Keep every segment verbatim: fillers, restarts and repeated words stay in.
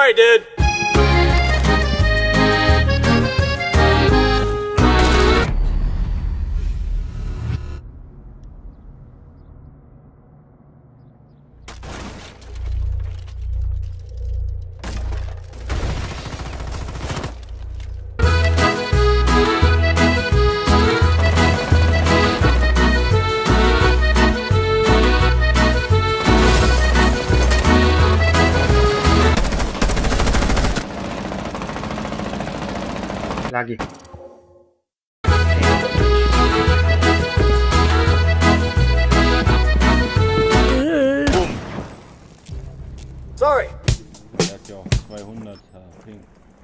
Sorry, dude. Lagi. Boom. Sorry. Der hat ja auch zweihundert Ping.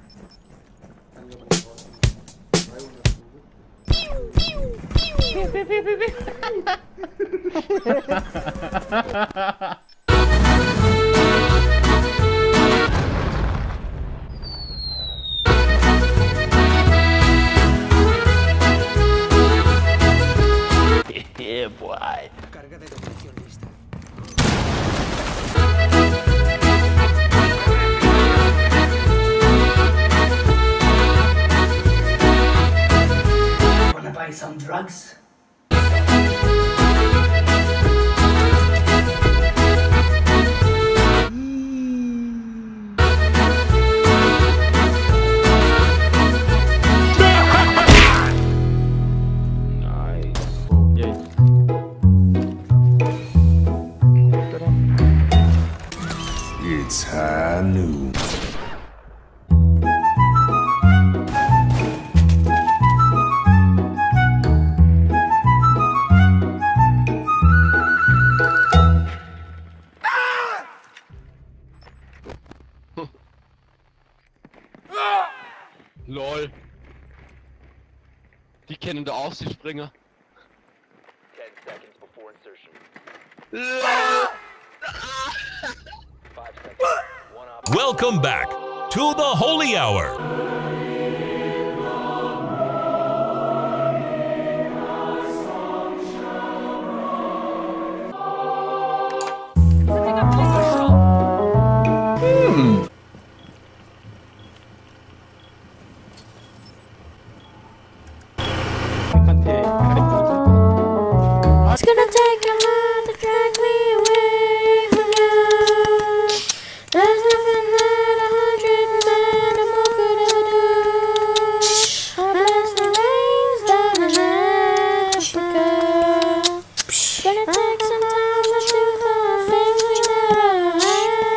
Yeah, boy. Carga de detención lista. Wanna buy some drugs? It's high noon. Lol. Die kennen da auch die Springer. ten seconds before insertion. Welcome back to the Holy Hour. Hmm. It's gonna take a lot to drag me away from you. There's nothing that a hundred men or more could do. Unless the rains down in Africa. It's gonna take some time to do the things we never had.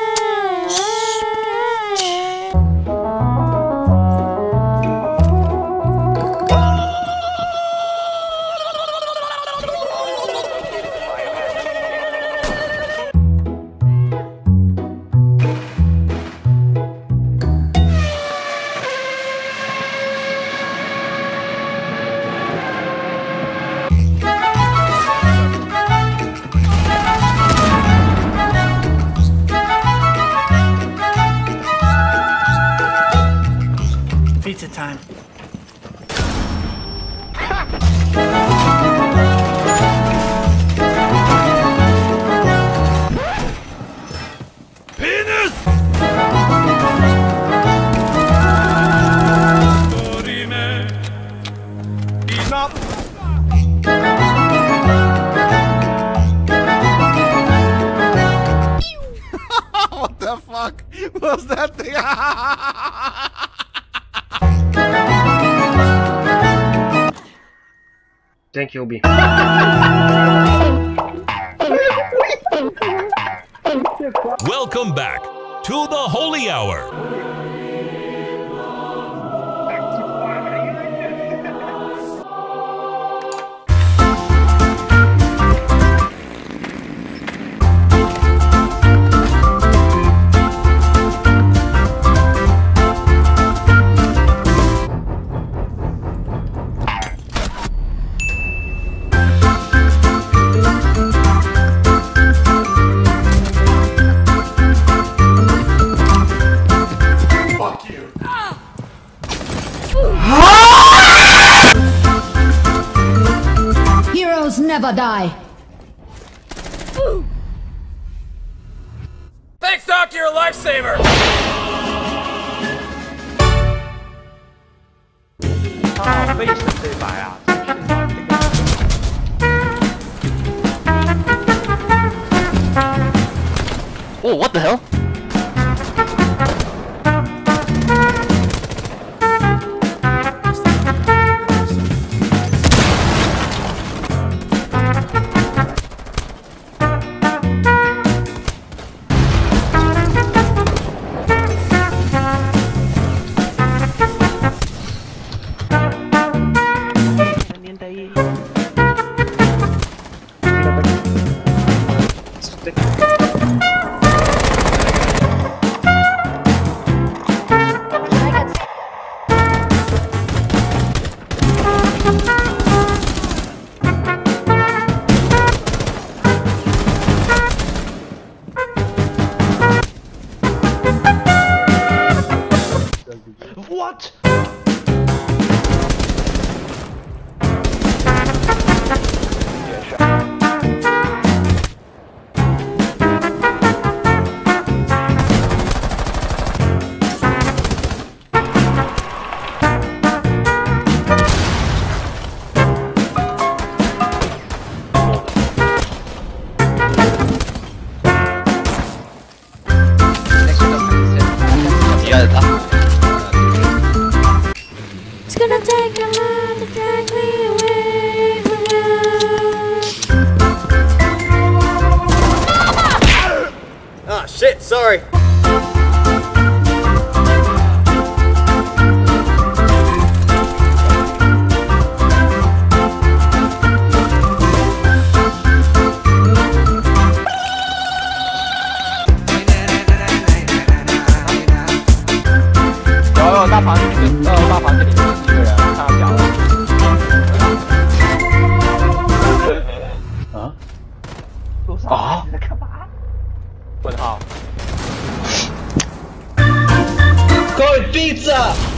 Pizza time. What the fuck was that thing? Thank you, Obi. Welcome back to the Holy Hour. Heroes never die. Thanks, Doc. You're a lifesaver. 啊，飞神这一把呀，真是啊，这个。 哦 ，what the hell？ What? It's gonna take a lot to drag me away from you. Ah, shit, sorry. 어, 大房子那个呃大房子里面有几个人，看到脚了。啊？多少？啊？你在干嘛？问号。 各位闭嘴！